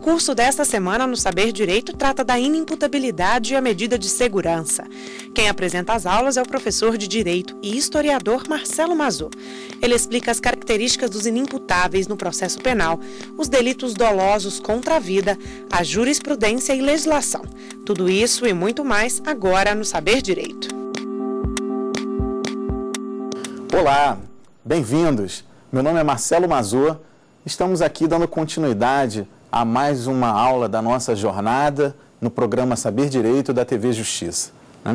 curso desta semana no Saber Direito trata da inimputabilidade e a medida de segurança. Quem apresenta as aulas é o professor de Direito e historiador Marcelo Mazô. Ele explica as características dos inimputáveis no processo penal, os delitos dolosos contra a vida, a jurisprudência e legislação. Tudo isso e muito mais agora no Saber Direito. Olá, bem-vindos. Meu nome é Marcelo Mazô. Estamos aqui dando continuidade a mais uma aula da nossa jornada no programa Saber Direito da TV Justiça.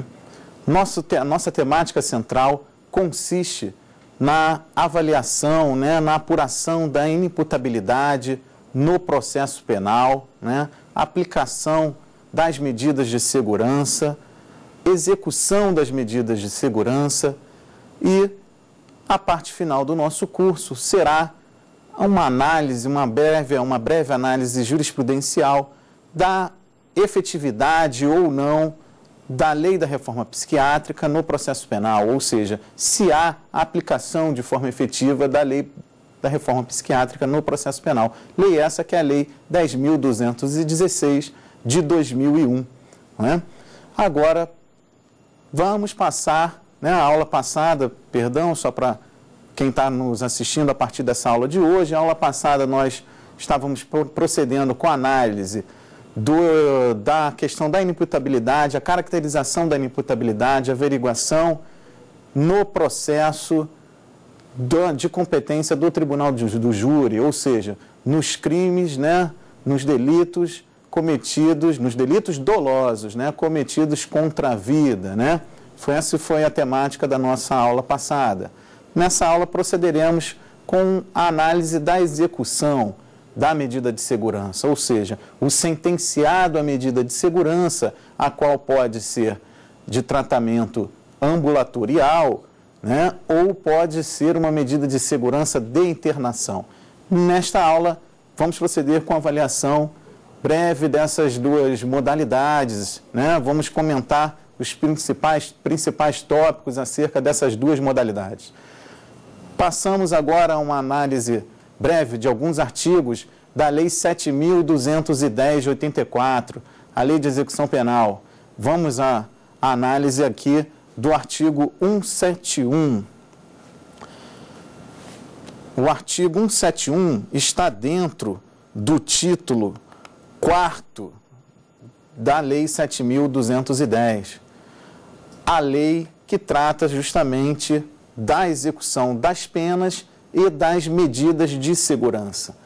Nossa temática central consiste na avaliação, na apuração da inimputabilidade no processo penal, aplicação das medidas de segurança, execução das medidas de segurança e a parte final do nosso curso será uma análise, uma breve análise jurisprudencial da efetividade ou não da lei da reforma psiquiátrica no processo penal, ou seja, se há aplicação de forma efetiva da lei da reforma psiquiátrica no processo penal. Lei essa que é a Lei 10.216 de 2001. Agora, vamos passar, a aula passada, só para quem está nos assistindo a partir dessa aula de hoje, a aula passada nós estávamos procedendo com a análise da questão da inimputabilidade, a caracterização da inimputabilidade, a averiguação no processo de competência do Tribunal do Júri, ou seja, nos crimes, nos delitos cometidos, nos delitos dolosos, cometidos contra a vida, Essa foi a temática da nossa aula passada. Nessa aula procederemos com a análise da execução da medida de segurança, ou seja, o sentenciado à medida de segurança, a qual pode ser de tratamento ambulatorial, ou pode ser uma medida de segurança de internação. Nesta aula, vamos proceder com a avaliação breve dessas duas modalidades, Vamos comentar os principais tópicos acerca dessas duas modalidades. Passamos agora a uma análise breve de alguns artigos da Lei 7.210 de 84, a Lei de Execução Penal. Vamos à análise aqui do artigo 171. O artigo 171 está dentro do título 4º da Lei 7.210, a lei que trata justamente da execução das penas e das medidas de segurança.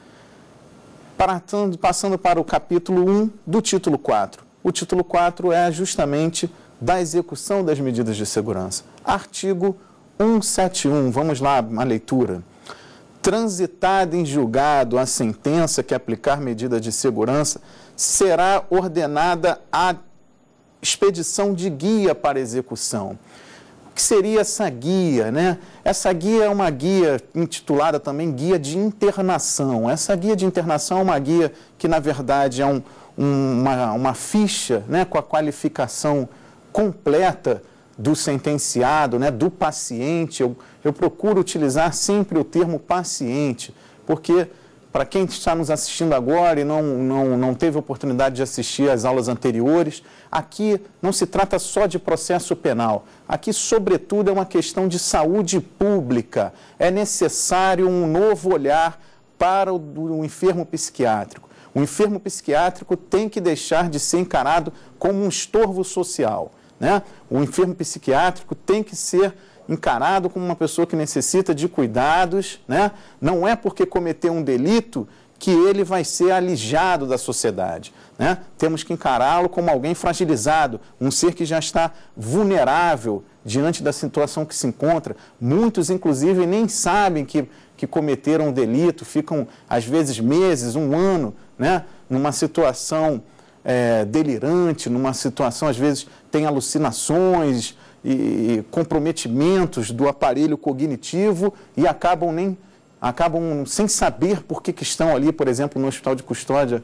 Passando para o capítulo 1 do título 4. O título 4 é justamente da execução das medidas de segurança. Artigo 171, vamos lá, a leitura. Transitada em julgado a sentença que aplicar medida de segurança, será ordenada a expedição de guia para execução. O que seria essa guia, Essa guia é uma guia intitulada também Guia de Internação. Essa guia de internação é uma guia que, na verdade, é uma ficha, com a qualificação completa do sentenciado, do paciente. Eu procuro utilizar sempre o termo paciente, porque para quem está nos assistindo agora e não teve oportunidade de assistir às aulas anteriores, aqui não se trata só de processo penal. Aqui, sobretudo, é uma questão de saúde pública. É necessário um novo olhar para o enfermo psiquiátrico. O enfermo psiquiátrico tem que deixar de ser encarado como um estorvo social, O enfermo psiquiátrico tem que ser encarado como uma pessoa que necessita de cuidados, Não é porque cometeu um delito que ele vai ser alijado da sociedade, Temos que encará-lo como alguém fragilizado, um ser que já está vulnerável diante da situação que se encontra. Muitos, inclusive, nem sabem que cometeram um delito, ficam, às vezes, meses, um ano, numa situação delirante, numa situação, às vezes, tem alucinações e comprometimentos do aparelho cognitivo e acabam sem saber por que estão ali, por exemplo, no hospital de custódia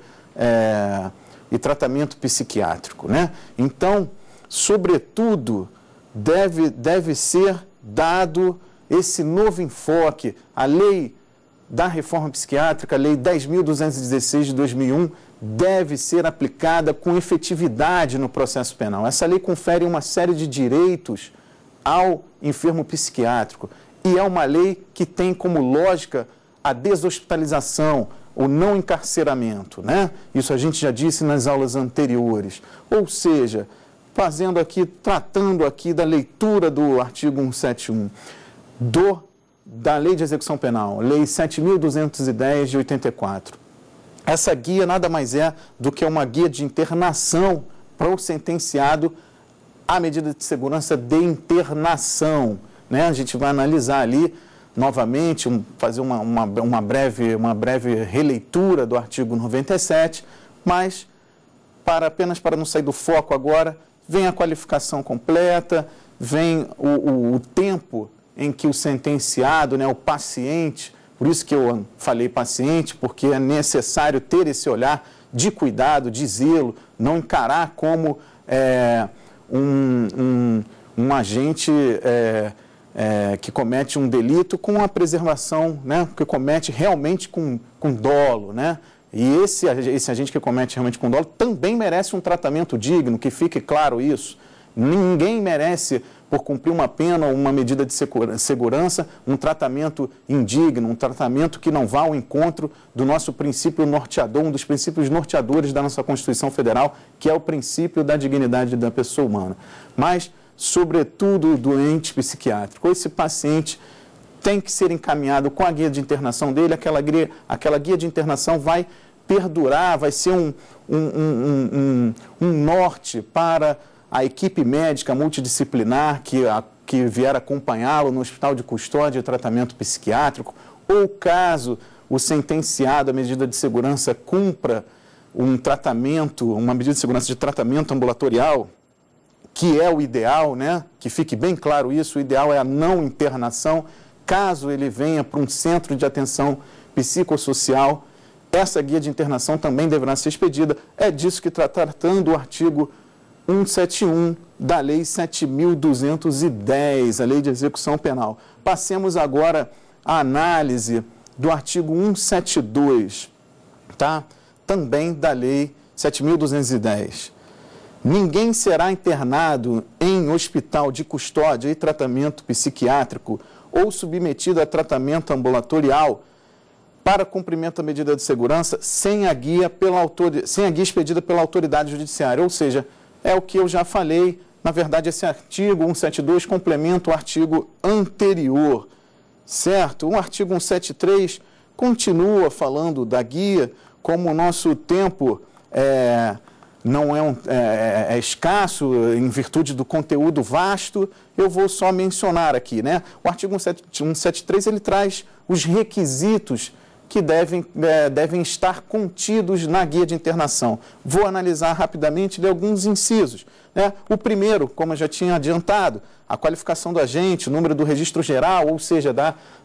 e tratamento psiquiátrico, Então, sobretudo, deve ser dado esse novo enfoque. A lei da reforma psiquiátrica, a Lei 10.216 de 2001, deve ser aplicada com efetividade no processo penal. Essa lei confere uma série de direitos ao enfermo psiquiátrico e é uma lei que tem como lógica a deshospitalização, o não encarceramento, né? Isso a gente já disse nas aulas anteriores. Ou seja, tratando aqui da leitura do artigo 171 da Lei de Execução Penal, Lei 7.210 de 84. Essa guia nada mais é do que uma guia de internação para o sentenciado à medida de segurança de internação, né? A gente vai analisar ali novamente, fazer uma breve releitura do artigo 97, mas apenas para não sair do foco agora, vem a qualificação completa, vem o tempo em que o sentenciado, né, o paciente, por isso que eu falei paciente, porque é necessário ter esse olhar de cuidado, de zelo, não encarar como um agente que comete um delito com a preservação, né, que comete realmente com dolo, né? E esse agente que comete realmente com dolo também merece um tratamento digno, que fique claro isso. Ninguém merece, por cumprir uma pena ou uma medida de segurança, um tratamento indigno, um tratamento que não vá ao encontro do nosso princípio norteador, um dos princípios norteadores da nossa Constituição Federal, que é o princípio da dignidade da pessoa humana. Mas, sobretudo, o doente psiquiátrico, esse paciente tem que ser encaminhado com a guia de internação dele, aquela guia de internação vai perdurar, vai ser um norte para a equipe médica multidisciplinar que vier acompanhá-lo no hospital de custódia e tratamento psiquiátrico, ou caso o sentenciado à medida de segurança cumpra uma medida de segurança de tratamento ambulatorial, que é o ideal, né? Que fique bem claro isso, o ideal é a não internação, caso ele venha para um centro de atenção psicossocial, essa guia de internação também deverá ser expedida. É disso que está tratando o artigo 171 da Lei 7.210, a Lei de Execução Penal. Passemos agora à análise do artigo 172, tá? Também da Lei 7.210. Ninguém será internado em hospital de custódia e tratamento psiquiátrico ou submetido a tratamento ambulatorial para cumprimento da medida de segurança sem a guia expedida pela autoridade judiciária. Ou seja, é o que eu já falei, na verdade esse artigo 172 complementa o artigo anterior, certo? O artigo 173 continua falando da guia, como o nosso tempo não é escasso em virtude do conteúdo vasto, eu vou só mencionar aqui, né? O artigo 173 ele traz os requisitos que devem estar contidos na guia de internação. Vou analisar rapidamente de alguns incisos, né? O primeiro, como eu já tinha adiantado, a qualificação do agente, o número do registro geral, ou seja,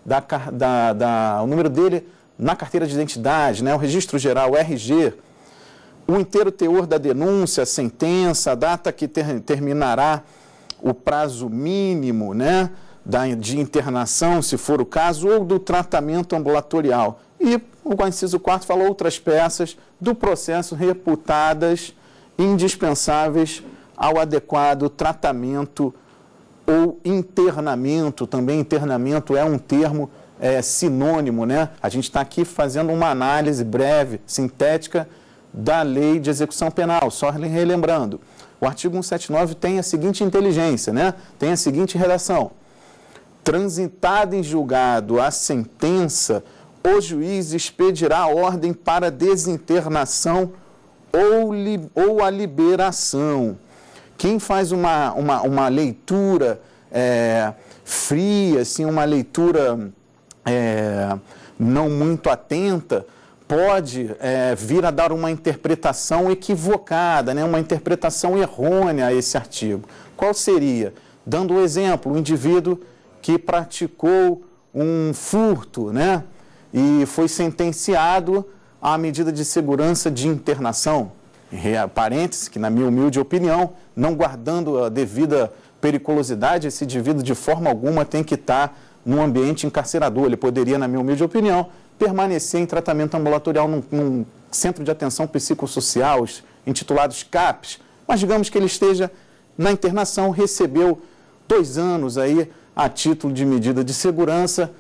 o número dele na carteira de identidade, né? O registro geral, o RG, o inteiro teor da denúncia, a sentença, a data que terminará o prazo mínimo, né, de internação, se for o caso, ou do tratamento ambulatorial. E o inciso 4 fala outras peças do processo reputadas indispensáveis ao adequado tratamento ou internamento. Também internamento é um termo sinônimo, né? A gente está aqui fazendo uma análise breve, sintética, da Lei de Execução Penal, só relembrando. O artigo 179 tem a seguinte inteligência, né? Tem a seguinte redação: transitada em julgado a sentença, o juiz expedirá ordem para desinternação ou a liberação. Quem faz uma leitura fria, assim, uma leitura não muito atenta, pode vir a dar uma interpretação equivocada, né? Uma interpretação errônea a esse artigo. Qual seria? Dando um exemplo, o indivíduo que praticou um furto, né? E foi sentenciado à medida de segurança de internação. Parênteses, que na minha humilde opinião, não guardando a devida periculosidade, esse indivíduo de forma alguma tem que estar num ambiente encarcerador. Ele poderia, na minha humilde opinião, permanecer em tratamento ambulatorial num centro de atenção psicossocial, intitulados CAPs, mas digamos que ele esteja na internação, recebeu 2 anos aí a título de medida de segurança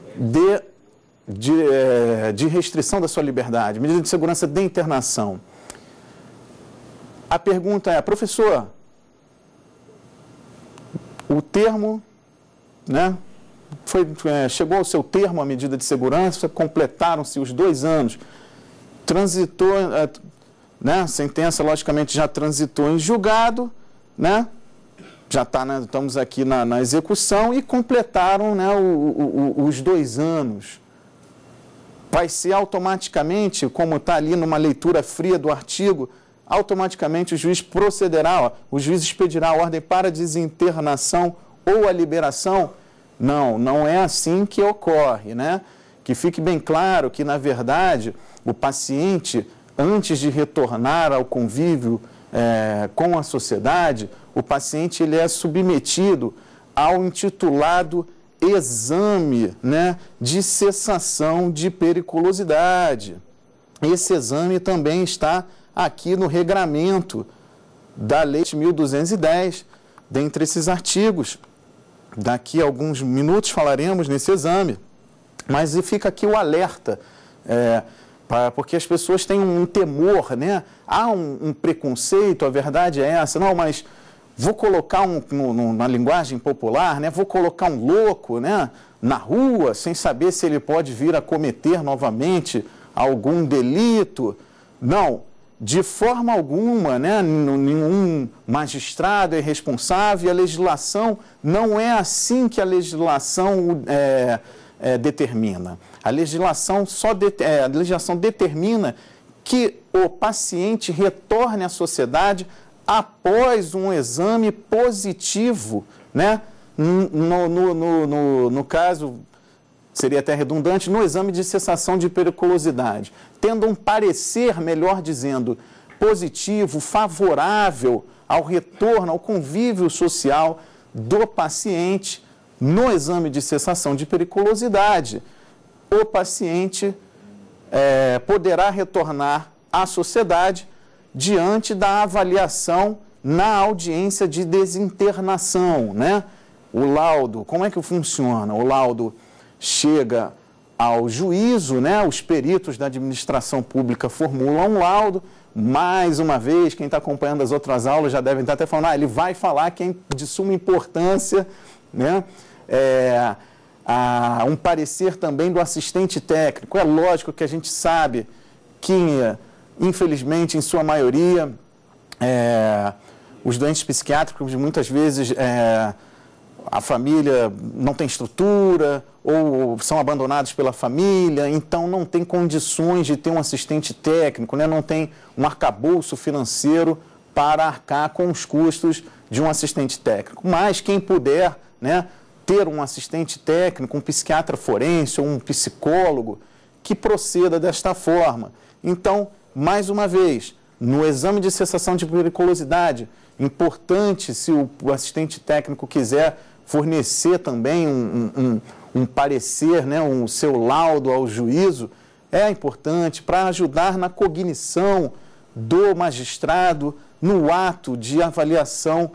de restrição da sua liberdade, medida de segurança de internação. A pergunta é, professor, o termo, né, chegou ao seu termo a medida de segurança, completaram-se os 2 anos, transitou, né, a sentença logicamente já transitou em julgado, né, já estamos aqui na execução e completaram, né, os 2 anos. Vai ser automaticamente, como está ali numa leitura fria do artigo, automaticamente o juiz procederá, o juiz expedirá a ordem para desinternação ou a liberação? Não, não é assim que ocorre, né? Que fique bem claro que, na verdade, o paciente, antes de retornar ao convívio com a sociedade, o paciente ele é submetido ao intitulado exame, né, de cessação de periculosidade. Esse exame também está aqui no regramento da Lei 1210, dentre esses artigos. Daqui a alguns minutos falaremos nesse exame, mas fica aqui o alerta, porque as pessoas têm um temor, né? Há um preconceito, a verdade é essa, não, mas vou colocar na linguagem popular, né? Vou colocar um louco, né, na rua, sem saber se ele pode vir a cometer novamente algum delito. Não, de forma alguma, né, nenhum magistrado é responsável, a legislação não é assim que a legislação determina. A legislação determina que o paciente retorne à sociedade após um exame positivo, né? No caso, seria até redundante, no exame de cessação de periculosidade, tendo um parecer, melhor dizendo, positivo, favorável ao retorno, ao convívio social do paciente no exame de cessação de periculosidade, o paciente poderá retornar à sociedade diante da avaliação na audiência de desinternação, né? O laudo, como é que funciona? O laudo chega ao juízo, né? Os peritos da administração pública formulam um laudo. Mais uma vez, quem está acompanhando as outras aulas já deve estar até falando, ele vai falar que é de suma importância, né? Um parecer também do assistente técnico. É lógico que a gente sabe que, infelizmente, em sua maioria, os doentes psiquiátricos, muitas vezes, a família não tem estrutura ou são abandonados pela família, então não tem condições de ter um assistente técnico, né? Não tem um arcabouço financeiro para arcar com os custos de um assistente técnico. Mas quem puder, né, ter um assistente técnico, um psiquiatra forense ou um psicólogo que proceda desta forma. Então, mais uma vez, no exame de cessação de periculosidade, importante, se o assistente técnico quiser fornecer também um parecer, né, um seu laudo ao juízo, é importante para ajudar na cognição do magistrado no ato de avaliação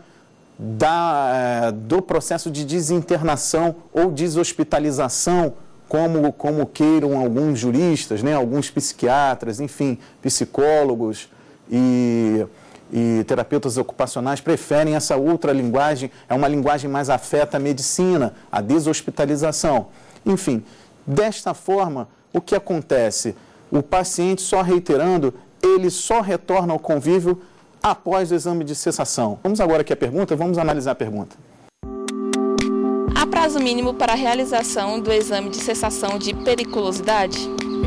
do processo de desinternação ou deshospitalização, como queiram alguns juristas, né, alguns psiquiatras, enfim, psicólogos e terapeutas ocupacionais preferem essa outra linguagem, é uma linguagem mais afeta à medicina, a deshospitalização. Enfim, desta forma, o que acontece? O paciente, só reiterando, ele só retorna ao convívio após o exame de cessação. Vamos agora aqui à pergunta, vamos analisar a pergunta. Há prazo mínimo para a realização do exame de cessação de periculosidade?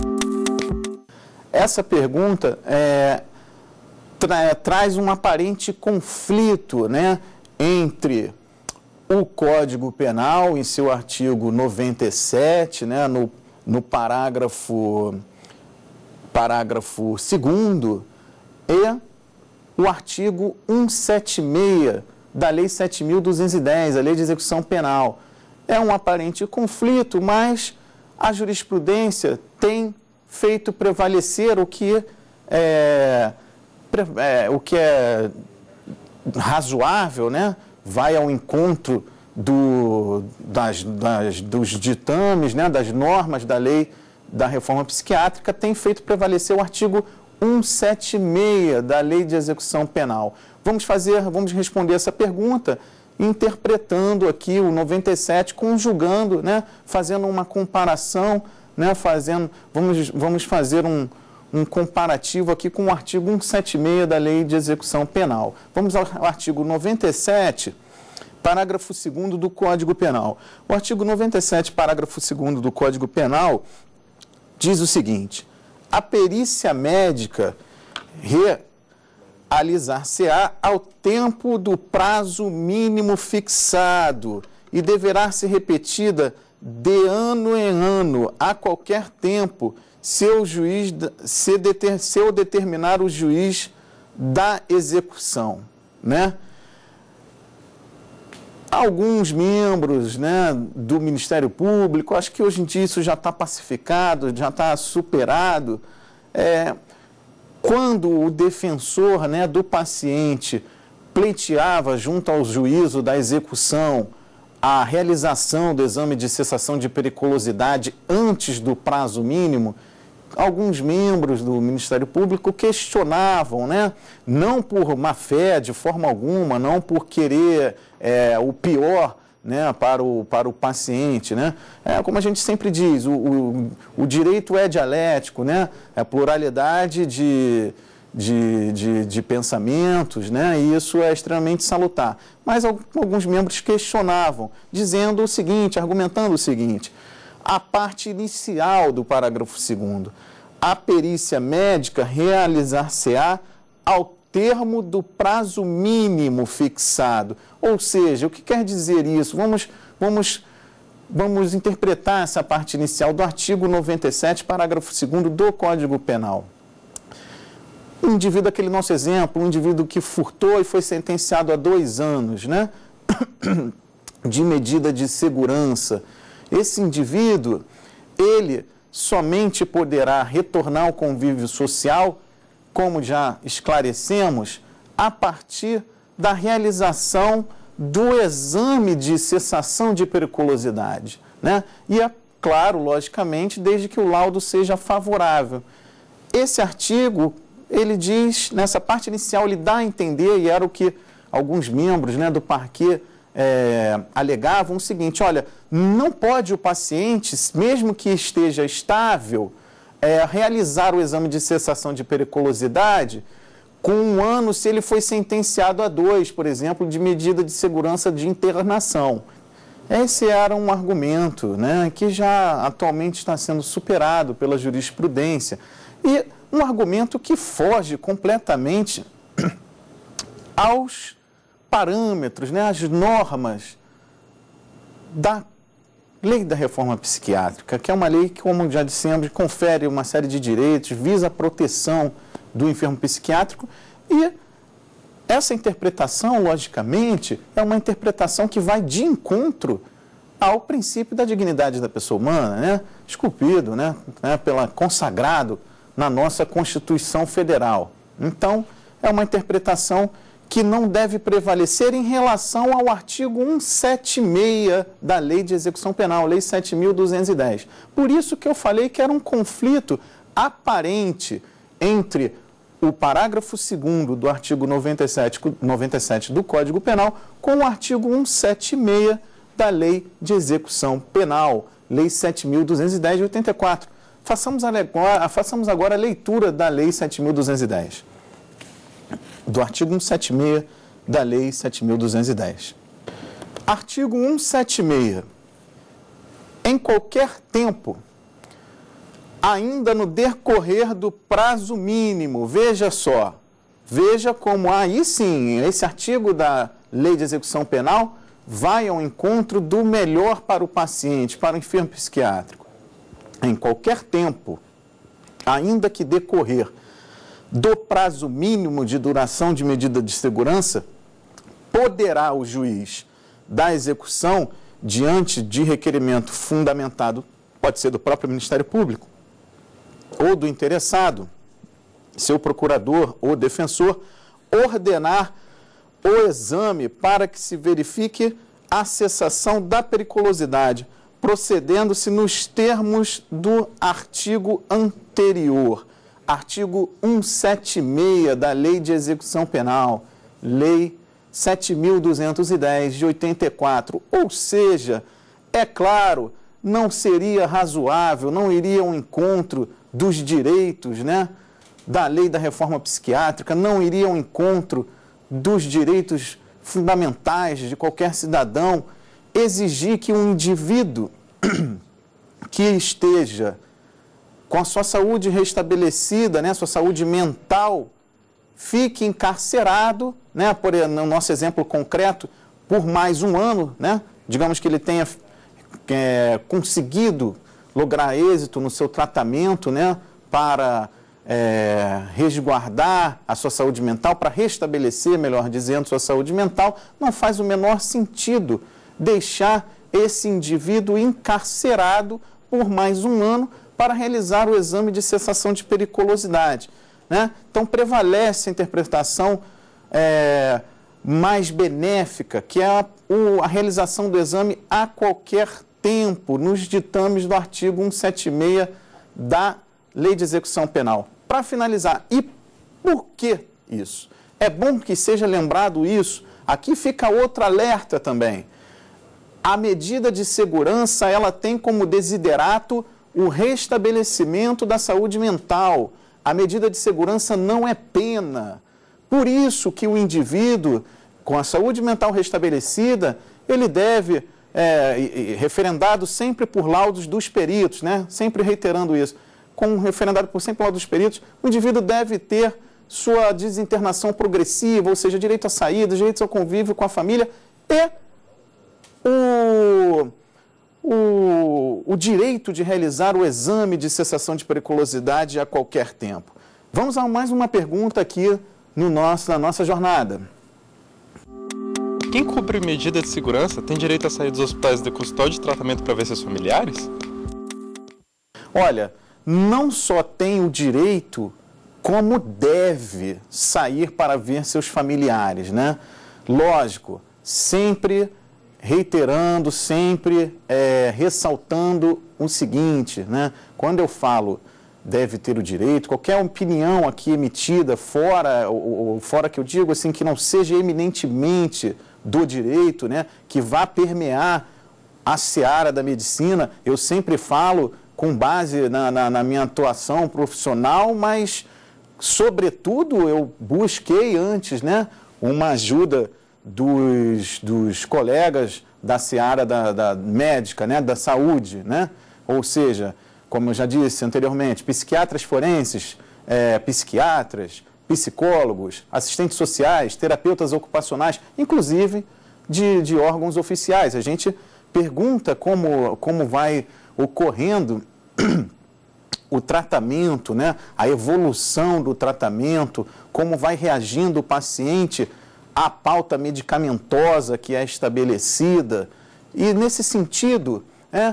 Essa pergunta traz um aparente conflito, né, entre o Código Penal, em seu artigo 97, né, no parágrafo 2º, e o artigo 176 da Lei 7.210, a Lei de Execução Penal. É um aparente conflito, mas a jurisprudência tem feito prevalecer o que é razoável, né? Vai ao encontro dos ditames, né? Das normas da lei da reforma psiquiátrica, tem feito prevalecer o artigo 176 da Lei de Execução Penal. Vamos responder essa pergunta interpretando aqui o 97, conjugando, né? Fazendo uma comparação, né? Vamos fazer um comparativo aqui com o artigo 176 da Lei de Execução Penal. Vamos ao artigo 97, parágrafo 2º do Código Penal. O artigo 97, parágrafo 2º do Código Penal diz o seguinte: a perícia médica realizar-se-á ao tempo do prazo mínimo fixado e deverá ser repetida de ano em ano, a qualquer tempo, se o determinar o juiz da execução, né? Alguns membros, né, do Ministério Público, acho que hoje em dia isso já está pacificado, já está superado. Quando o defensor, né, do paciente pleiteava junto ao juízo da execução a realização do exame de cessação de periculosidade antes do prazo mínimo, alguns membros do Ministério Público questionavam, né? Não por má fé, de forma alguma, não por querer o pior, né, para o paciente, né? Como a gente sempre diz, o direito é dialético, né? É pluralidade de pensamentos, né? E isso é extremamente salutar. Mas alguns membros questionavam, dizendo o seguinte, argumentando o seguinte: a parte inicial do parágrafo 2º, a perícia médica realizar-se-á ao termo do prazo mínimo fixado. Ou seja, o que quer dizer isso? Vamos interpretar essa parte inicial do artigo 97, parágrafo 2º do Código Penal. Um indivíduo, aquele nosso exemplo, um indivíduo que furtou e foi sentenciado a 2 anos, né, de medida de segurança. Esse indivíduo, ele somente poderá retornar ao convívio social, como já esclarecemos, a partir da realização do exame de cessação de periculosidade, né? E é claro, logicamente, desde que o laudo seja favorável. Esse artigo, ele diz, nessa parte inicial, ele dá a entender, e era o que alguns membros, né, do parquê alegavam, o seguinte: olha, não pode o paciente, mesmo que esteja estável, realizar o exame de cessação de periculosidade com 1 ano se ele foi sentenciado a 2, por exemplo, de medida de segurança de internação. Esse era um argumento, né, que já atualmente está sendo superado pela jurisprudência. E um argumento que foge completamente aos parâmetros, né, às normas da Lei da Reforma Psiquiátrica, que é uma lei que, como já dissemos, confere uma série de direitos, visa a proteção do enfermo psiquiátrico, e essa interpretação, logicamente, é uma interpretação que vai de encontro ao princípio da dignidade da pessoa humana, né, esculpido, né, consagrado na nossa Constituição Federal. Então, é uma interpretação que não deve prevalecer em relação ao artigo 176 da Lei de Execução Penal, Lei 7.210. Por isso que eu falei que era um conflito aparente entre o parágrafo 2º do artigo 97 do Código Penal com o artigo 176 da Lei de Execução Penal, Lei 7.210 de 84. Façamos agora a leitura da Lei 7.210. Do artigo 176 da Lei 7.210. Artigo 176. Em qualquer tempo, ainda no decorrer do prazo mínimo, veja só, veja como aí sim, esse artigo da Lei de Execução Penal vai ao encontro do melhor para o paciente, para o enfermo psiquiátrico. Em qualquer tempo, ainda que decorrer do prazo mínimo de duração de medida de segurança, poderá o juiz da execução, diante de requerimento fundamentado, pode ser do próprio Ministério Público, ou do interessado, seu procurador ou defensor, ordenar o exame para que se verifique a cessação da periculosidade, procedendo-se nos termos do artigo anterior, artigo 176 da Lei de Execução Penal, Lei 7.210 de 84. Ou seja, é claro, não seria razoável, não iria ao encontro dos direitos, né, da lei da reforma psiquiátrica, não iria ao encontro dos direitos fundamentais de qualquer cidadão, exigir que um indivíduo que esteja com a sua saúde restabelecida, né, sua saúde mental, fique encarcerado, né, no nosso exemplo concreto, por mais um ano, né, digamos que ele tenha conseguido lograr êxito no seu tratamento, né, para resguardar a sua saúde mental, para restabelecer, melhor dizendo, sua saúde mental, não faz o menor sentido deixar esse indivíduo encarcerado por mais um ano para realizar o exame de cessação de periculosidade, né? Então, prevalece a interpretação mais benéfica, que é a realização do exame a qualquer tempo, nos ditames do artigo 176 da Lei de Execução Penal. Para finalizar, e por que isso? É bom que seja lembrado isso. Aqui fica outro alerta também. A medida de segurança, ela tem como desiderato o restabelecimento da saúde mental. A medida de segurança não é pena. Por isso que o indivíduo, com a saúde mental restabelecida, ele deve, referendado sempre por laudos dos peritos, né? Sempre reiterando isso, referendado por sempre laudos dos peritos, o indivíduo deve ter sua desinternação progressiva, ou seja, direito à saída, direito ao convívio com a família e o direito de realizar o exame de cessação de periculosidade a qualquer tempo. Vamos a mais uma pergunta aqui na nossa jornada. Quem cumpre medida de segurança tem direito a sair dos hospitais de custódia e tratamento para ver seus familiares? Olha, não só tem o direito, como deve sair para ver seus familiares, né? Lógico, sempre reiterando, sempre ressaltando o seguinte, né? Quando eu falo deve ter o direito, qualquer opinião aqui emitida fora que eu digo assim, que não seja eminentemente do direito, né? Que vá permear a seara da medicina, eu sempre falo com base na minha atuação profissional, mas, sobretudo, eu busquei antes, né, uma ajuda dos colegas da seara da médica, né, da saúde, né? Ou seja, como eu já disse anteriormente, psiquiatras forenses, psiquiatras, psicólogos, assistentes sociais, terapeutas ocupacionais, inclusive de órgãos oficiais. A gente pergunta como vai ocorrendo o tratamento, né? A evolução do tratamento, como vai reagindo o paciente à pauta medicamentosa que é estabelecida. E, nesse sentido, é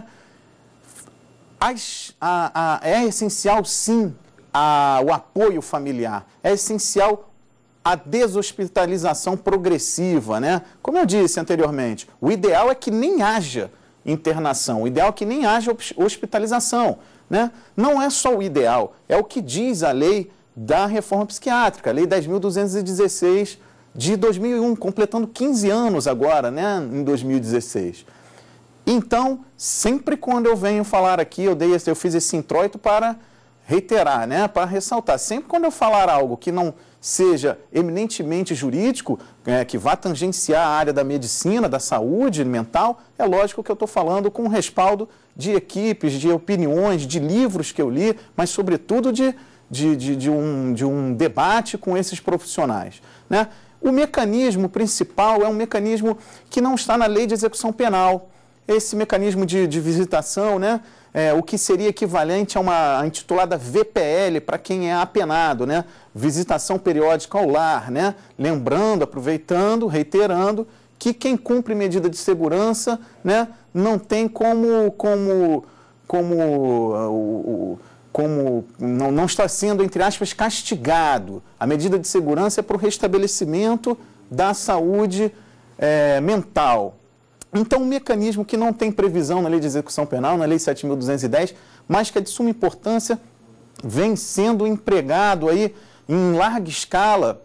essencial, sim, o apoio familiar. É essencial a deshospitalização progressiva, né? Como eu disse anteriormente, o ideal é que nem haja internação, o ideal é que nem haja hospitalização, né? Não é só o ideal, é o que diz a lei da reforma psiquiátrica, a lei 10.216 de 2001, completando 15 anos agora, né, em 2016. Então, sempre quando eu venho falar aqui, eu fiz esse introito para reiterar, né, para ressaltar, sempre quando eu falar algo que não seja eminentemente jurídico, que vá tangenciar a área da medicina, da saúde mental, é lógico que eu estou falando com respaldo de equipes, de opiniões, de livros que eu li, mas sobretudo de um debate com esses profissionais, né? O mecanismo principal é um mecanismo que não está na Lei de Execução Penal. Esse mecanismo de visitação, né? O que seria equivalente a uma intitulada VPL para quem é apenado, né? Visitação periódica ao lar, né? Lembrando, aproveitando, reiterando que quem cumpre medida de segurança, né, não tem como não está sendo, entre aspas, castigado. A medida de segurança é para o restabelecimento da saúde mental. Então, um mecanismo que não tem previsão na Lei de Execução Penal, na Lei 7.210, mas que é de suma importância, vem sendo empregado aí em larga escala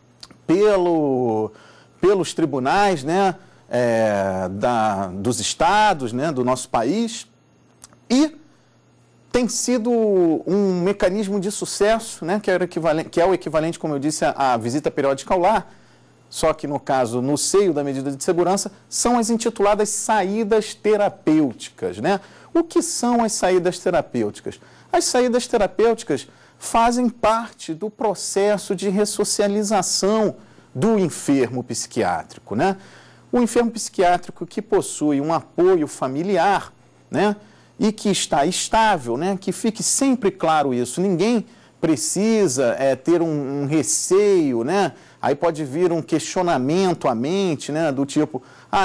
pelos tribunais, né, dos estados, né, do nosso país, e tem sido um mecanismo de sucesso, né, que é o equivalente, como eu disse, à visita periódica ao lar, só que, no caso, no seio da medida de segurança, são as intituladas saídas terapêuticas, né? O que são as saídas terapêuticas? As saídas terapêuticas fazem parte do processo de ressocialização do enfermo psiquiátrico, né? O enfermo psiquiátrico que possui um apoio familiar, né, e que está estável, né, que fique sempre claro isso, ninguém precisa ter um receio, né? Aí pode vir um questionamento à mente, né, do tipo,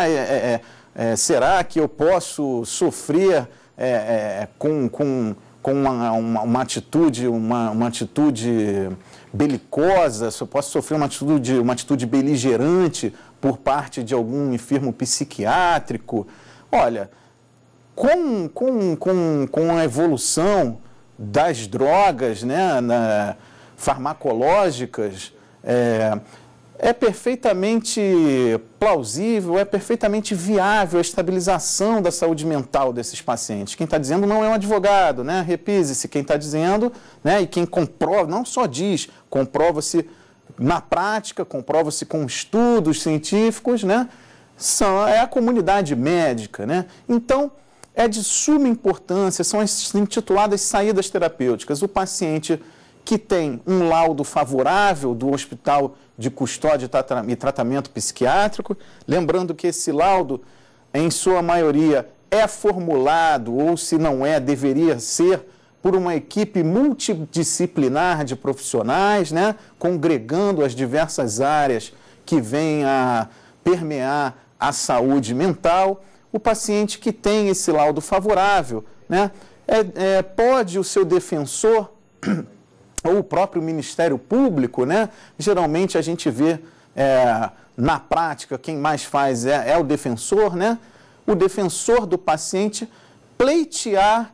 será que eu posso sofrer com uma atitude belicosa, se eu posso sofrer uma atitude beligerante por parte de algum enfermo psiquiátrico? Olha, com a evolução das drogas, né, farmacológicas, é perfeitamente plausível, é perfeitamente viável a estabilização da saúde mental desses pacientes. Quem está dizendo não é um advogado, né? Repise-se, quem está dizendo, né, e quem comprova, não só diz, comprova-se na prática, comprova-se com estudos científicos, né? É a comunidade médica, né? Então, é de suma importância, são as intituladas saídas terapêuticas. O paciente que tem um laudo favorável do Hospital de Custódia e Tratamento Psiquiátrico, lembrando que esse laudo, em sua maioria, é formulado, ou se não deveria ser, por uma equipe multidisciplinar de profissionais, né, congregando as diversas áreas que vêm a permear a saúde mental. O paciente que tem esse laudo favorável, né, pode o seu defensor ou o próprio Ministério Público, né, geralmente a gente vê na prática quem mais faz é o defensor, né, o defensor do paciente pleitear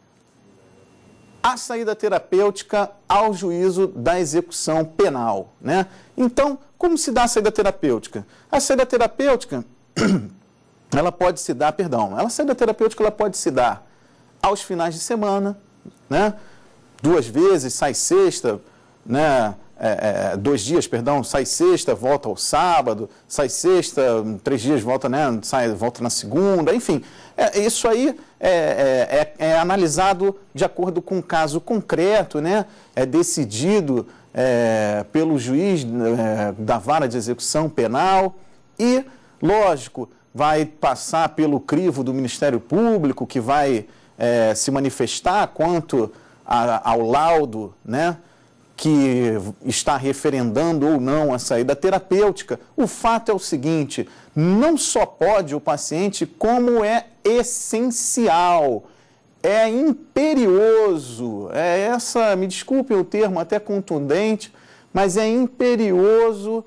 a saída terapêutica ao juízo da execução penal, né. Então, como se dá a saída terapêutica? A saída terapêutica ela pode se dar, a saída terapêutica ela pode se dar aos finais de semana, né? 2 vezes, sai sexta, né? 2 dias, sai sexta, volta ao sábado, sai sexta, 3 dias, volta, né? Volta na segunda, enfim. Isso aí é analisado de acordo com o caso concreto, né? É decidido pelo juiz da vara de execução penal e, lógico, vai passar pelo crivo do Ministério Público, que vai se manifestar quanto ao laudo, né, que está referendando ou não a saída terapêutica. O fato é o seguinte, não só pode o paciente, como é essencial, é imperioso, me desculpem o termo até contundente, mas é imperioso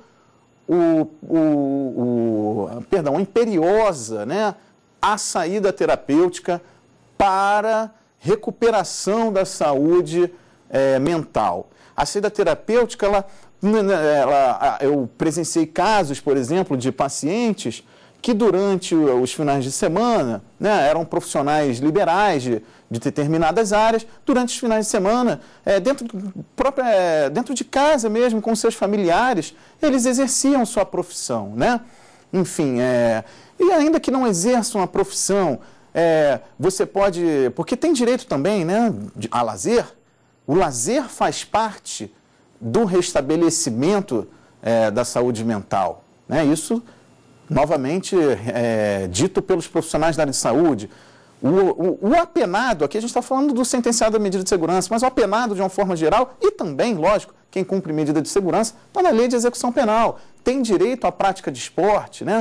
imperiosa, né, a saída terapêutica para recuperação da saúde mental. A saída terapêutica, eu presenciei casos, por exemplo, de pacientes que durante os finais de semana, né, eram profissionais liberais de determinadas áreas, durante os finais de semana, dentro de casa mesmo, com seus familiares, eles exerciam sua profissão, né? Enfim, e ainda que não exerçam a profissão, você pode, porque tem direito também, né, a lazer. O lazer faz parte do restabelecimento da saúde mental, né? Isso, novamente, dito pelos profissionais da área de saúde. O apenado, aqui a gente está falando do sentenciado à medida de segurança, mas o apenado de uma forma geral, e também, lógico, quem cumpre medida de segurança, está na Lei de Execução Penal, tem direito à prática de esporte, né?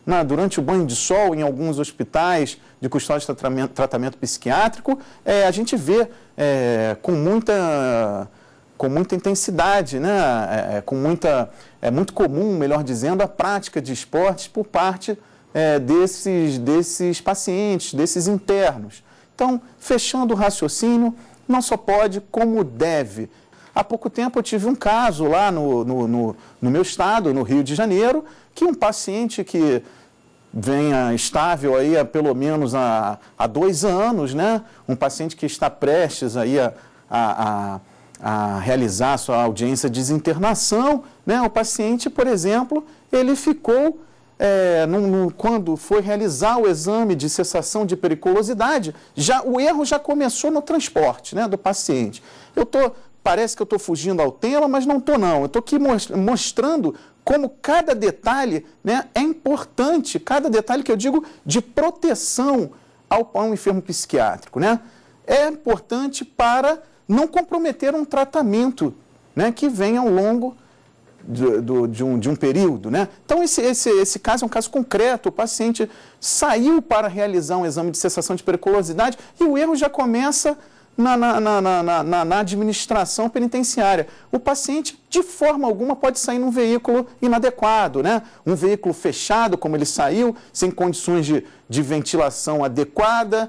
durante o banho de sol em alguns hospitais de custódia de tratamento psiquiátrico, a gente vê com muita intensidade, né? É muito comum, melhor dizendo, a prática de esportes por parte desses pacientes, desses internos. Então, fechando o raciocínio, não só pode, como deve. Há pouco tempo eu tive um caso lá no meu estado, no Rio de Janeiro, que um paciente que venha estável aí há pelo menos há 2 anos, né? Um paciente que está prestes aí a realizar a sua audiência de desinternação, né? O paciente, por exemplo, ele ficou, quando foi realizar o exame de cessação de periculosidade, o erro já começou no transporte, né, do paciente. Parece que eu estou fugindo ao tema, mas não estou não. Eu estou aqui mostrando como cada detalhe, né, é importante, cada detalhe que eu digo de proteção ao enfermo psiquiátrico, né? É importante para não comprometer um tratamento, né, que vem ao longo de um período, né? Então, esse caso é um caso concreto. O paciente saiu para realizar um exame de cessação de periculosidade e o erro já começa na administração penitenciária. O paciente, de forma alguma, pode sair num veículo inadequado, né? Um veículo fechado, como ele saiu, sem condições de ventilação adequada,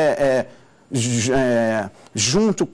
junto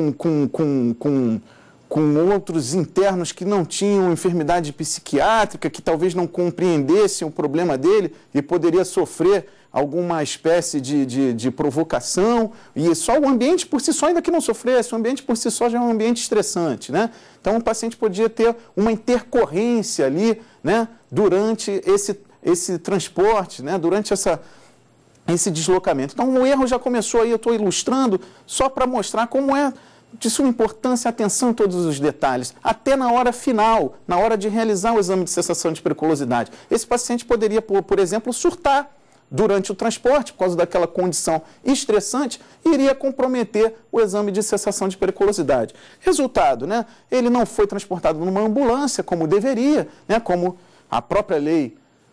com outros internos que não tinham enfermidade psiquiátrica, que talvez não compreendessem o problema dele e poderia sofrer alguma espécie de provocação, e só o ambiente por si só, ainda que não sofresse, o ambiente por si só já é um ambiente estressante, né? Então, o paciente podia ter uma intercorrência ali, né, durante esse transporte, né, durante esse deslocamento. Então, o erro já começou aí, eu estou ilustrando só para mostrar como é de suma importância, atenção a todos os detalhes, até na hora final, na hora de realizar o exame de cessação de periculosidade. Esse paciente poderia, por exemplo, surtar durante o transporte, por causa daquela condição estressante, e iria comprometer o exame de cessação de periculosidade. Resultado, né? Ele não foi transportado numa ambulância, como deveria, né? Como a própria lei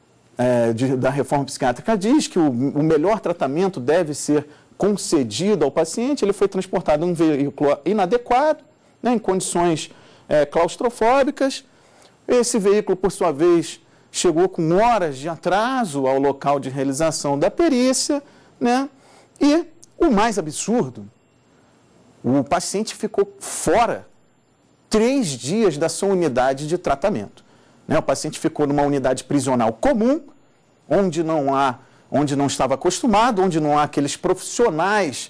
da reforma psiquiátrica diz, que o melhor tratamento deve ser concedido ao paciente. Ele foi transportado em um veículo inadequado, né? Em condições claustrofóbicas. Esse veículo, por sua vez, chegou com horas de atraso ao local de realização da perícia, né? E o mais absurdo, o paciente ficou fora 3 dias da sua unidade de tratamento, né? O paciente ficou numa unidade prisional comum, onde não estava acostumado, onde não há aqueles profissionais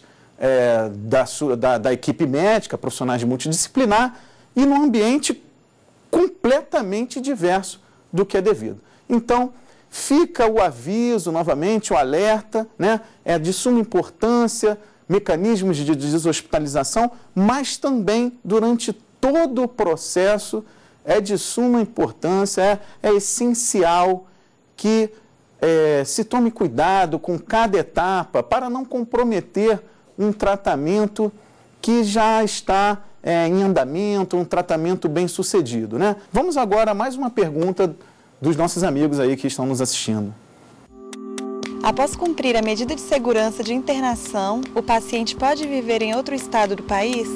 da equipe médica, profissionais multidisciplinar, e num ambiente completamente diverso do que é devido. Então, fica o aviso, novamente, o alerta, né? É de suma importância, mecanismos de deshospitalização, mas também, durante todo o processo, é de suma importância, é essencial que se tome cuidado com cada etapa para não comprometer um tratamento que já está em andamento, um tratamento bem sucedido, né? Vamos agora a mais uma pergunta dos nossos amigos aí que estão nos assistindo. Após cumprir a medida de segurança de internação, o paciente pode viver em outro estado do país?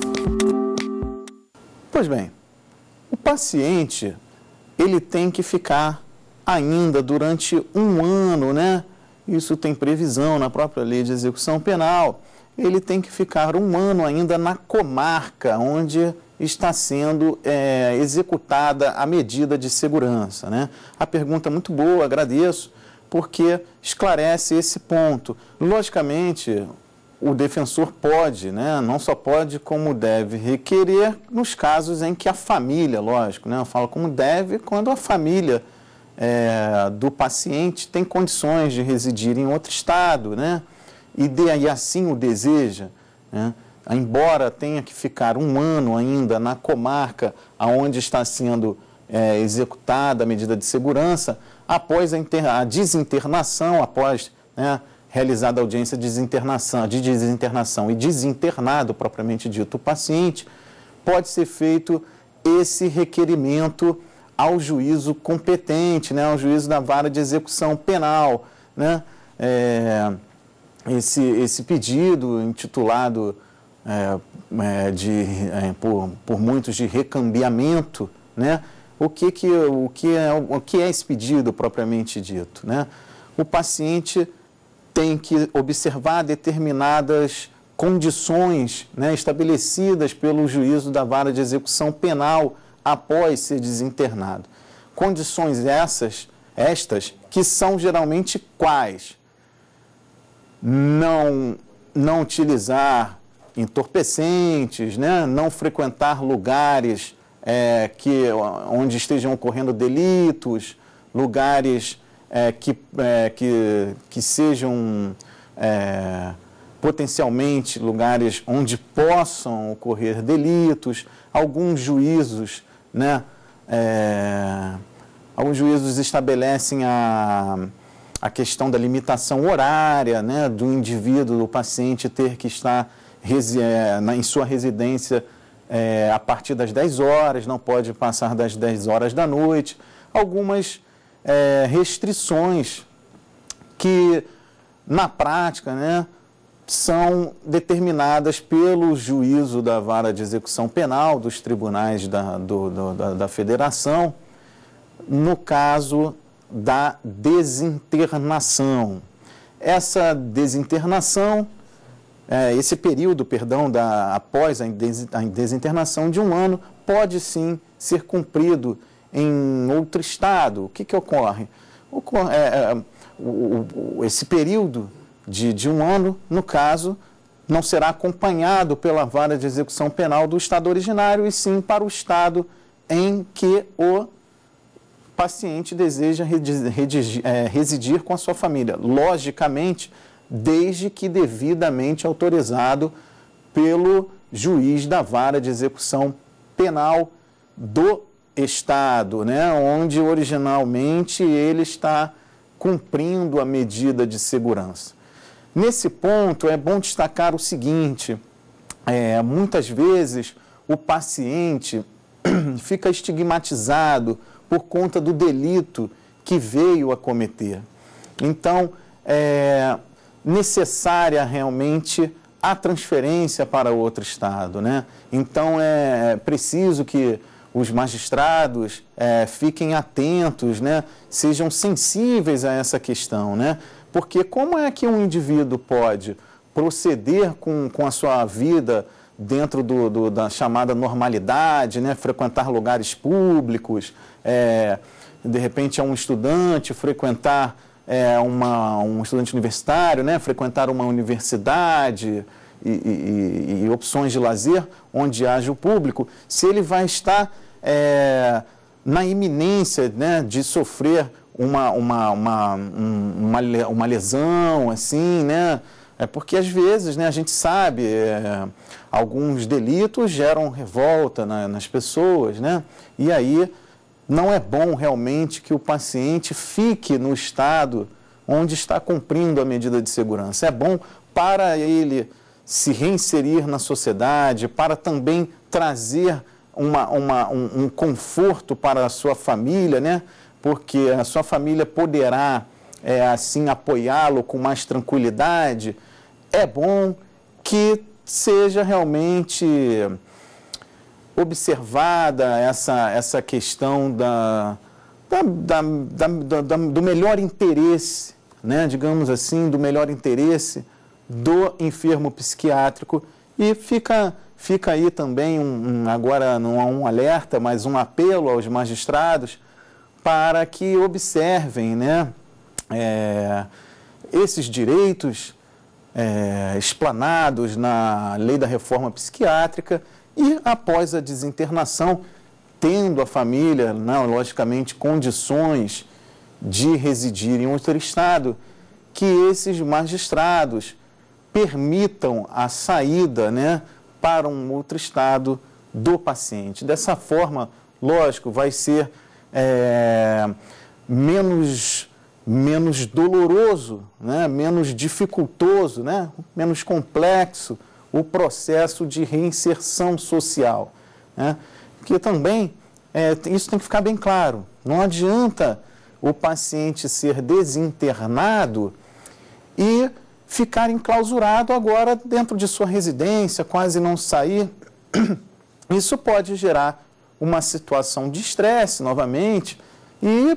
Pois bem, o paciente, ele tem que ficar ainda durante 1 ano, né? Isso tem previsão na própria lei de execução penal. Ele tem que ficar 1 ano ainda na comarca onde está sendo executada a medida de segurança, né? A pergunta é muito boa, agradeço, porque esclarece esse ponto. Logicamente, o defensor pode, né? Não só pode, como deve requerer nos casos em que a família, lógico, né? Eu falo como deve quando a família do paciente tem condições de residir em outro estado, né? E assim o deseja, né? Embora tenha que ficar 1 ano ainda na comarca onde está sendo executada a medida de segurança, após a desinternação, após, né, realizada a audiência de desinternação e desinternado, propriamente dito, o paciente, pode ser feito esse requerimento ao juízo competente, né, ao juízo da vara de execução penal, né, esse pedido intitulado por muitos de recambiamento, né, o que é esse pedido propriamente dito, né? O paciente tem que observar determinadas condições, né, estabelecidas pelo juízo da vara de execução penal após ser desinternado. Condições estas que são geralmente quais? Não utilizar entorpecentes, né, não frequentar lugares onde estejam ocorrendo delitos, lugares que sejam potencialmente lugares onde possam ocorrer delitos. Alguns juízos, né, alguns juízos estabelecem a questão da limitação horária, né, do indivíduo, do paciente ter que estar em sua residência a partir das 10 horas, não pode passar das 10 horas da noite. Algumas restrições que, na prática, né, são determinadas pelo juízo da vara de execução penal dos tribunais da Federação, no caso da desinternação. Essa desinternação, esse período, após a desinternação de 1 ano, pode sim ser cumprido em outro estado. O que ocorre? Esse período de 1 ano, no caso, não será acompanhado pela vara de execução penal do estado originário, e sim para o estado em que o paciente deseja residir com a sua família. Logicamente, desde que devidamente autorizado pelo juiz da vara de execução penal do estado, né, onde originalmente ele está cumprindo a medida de segurança. Nesse ponto, é bom destacar o seguinte: muitas vezes o paciente fica estigmatizado por conta do delito que veio a cometer. Então, necessária realmente a transferência para outro estado, né? Então, é preciso que os magistrados fiquem atentos, né? Sejam sensíveis a essa questão, né? Porque como é que um indivíduo pode proceder com a sua vida dentro da chamada normalidade, né? Frequentar lugares públicos, de repente é um estudante, frequentar um estudante universitário, né? Frequentar uma universidade e opções de lazer onde haja o público, se ele vai estar na iminência, né, de sofrer uma lesão, assim, né? Porque às vezes, né, a gente sabe, alguns delitos geram revolta nas pessoas, né? E aí não é bom realmente que o paciente fique no estado onde está cumprindo a medida de segurança. É bom para ele se reinserir na sociedade, para também trazer um conforto para a sua família, né? Porque a sua família poderá, assim, apoiá-lo com mais tranquilidade. É bom que seja realmente observada essa questão do melhor interesse, né? Digamos assim, do melhor interesse do enfermo psiquiátrico. E fica aí também, agora não há um alerta, mas um apelo aos magistrados para que observem, né, esses direitos explanados na Lei da Reforma Psiquiátrica e, após a desinternação, tendo a família, né, logicamente, condições de residir em outro estado, que esses magistrados permitam a saída, né, para um outro estado do paciente. Dessa forma, lógico, vai ser menos doloroso, né, menos dificultoso, né, menos complexo o processo de reinserção social, né? Porque também isso tem que ficar bem claro. Não adianta o paciente ser desinternado e ficar enclausurado agora dentro de sua residência, quase não sair. Isso pode gerar uma situação de estresse novamente e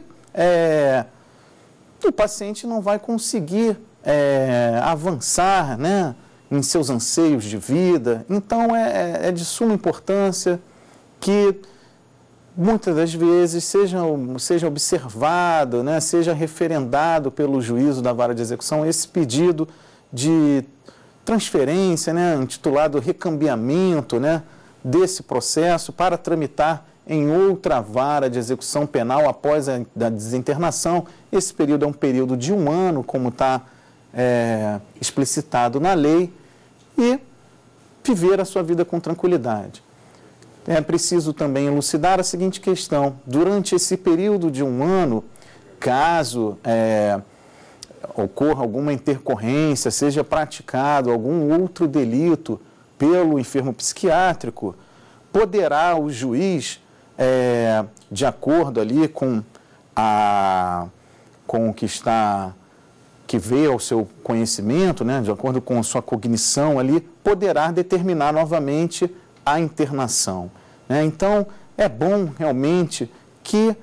o paciente não vai conseguir avançar, né, em seus anseios de vida. Então, é de suma importância que muitas das vezes seja observado, né, seja referendado pelo juízo da vara de execução esse pedido de transferência, né, intitulado recambiamento, né, desse processo para tramitar em outra vara de execução penal após a desinternação. Esse período é um período de 1 ano, como está explicitado na lei, e viver a sua vida com tranquilidade. É preciso também elucidar a seguinte questão: durante esse período de 1 ano, caso ocorra alguma intercorrência, seja praticado algum outro delito pelo enfermo psiquiátrico, poderá o juiz, de acordo ali com o que veio ao seu conhecimento, né, de acordo com a sua cognição ali, poderá determinar novamente a internação, né? Então, é bom realmente que,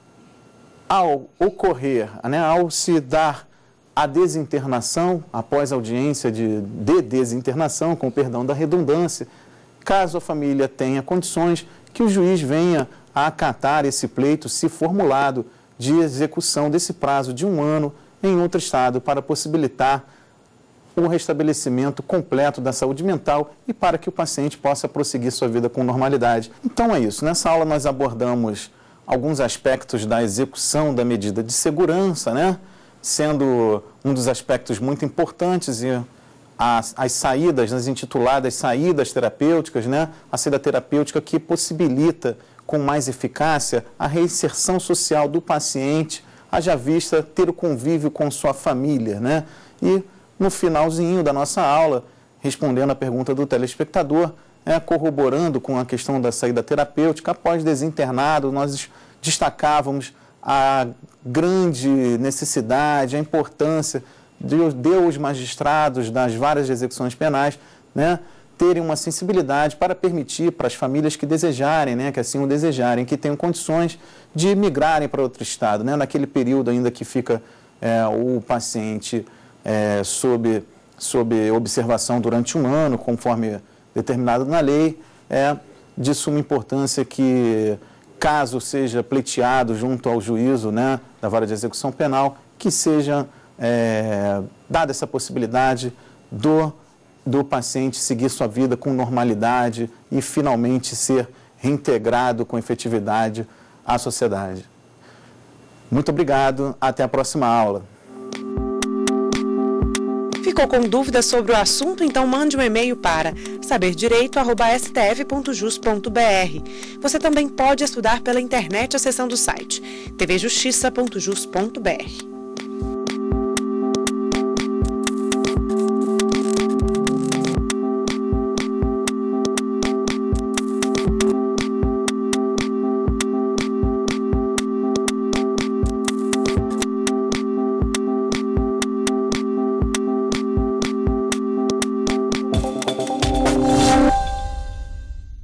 ao ocorrer, né, ao se dar a desinternação, após a audiência de desinternação, com perdão da redundância, caso a família tenha condições, que o juiz venha a acatar esse pleito, se formulado, de execução desse prazo de 1 ano em outro estado, para possibilitar o restabelecimento completo da saúde mental e para que o paciente possa prosseguir sua vida com normalidade. Então é isso. Nessa aula nós abordamos alguns aspectos da execução da medida de segurança, né? Sendo um dos aspectos muito importantes e as saídas, as intituladas saídas terapêuticas, né? A saída terapêutica que possibilita com mais eficácia a reinserção social do paciente, haja vista ter o convívio com sua família, né? E no finalzinho da nossa aula, respondendo a pergunta do telespectador, corroborando com a questão da saída terapêutica, após desinternado, nós destacávamos a grande necessidade, a importância de os magistrados das varas de execuções penais, né, terem uma sensibilidade para permitir para as famílias que desejarem, né, que assim o desejarem, que tenham condições de migrarem para outro estado, né, naquele período ainda que fica o paciente sob observação durante 1 ano, conforme determinado na lei. É de suma importância que, caso seja pleiteado junto ao juízo, né, da vara de execução penal, que seja dada essa possibilidade do paciente seguir sua vida com normalidade e finalmente ser reintegrado com efetividade à sociedade. Muito obrigado, até a próxima aula. Ficou com dúvidas sobre o assunto? Então mande um e-mail para saberdireito@stf.jus.br. Você também pode estudar pela internet acessando o site tvjustiça.jus.br.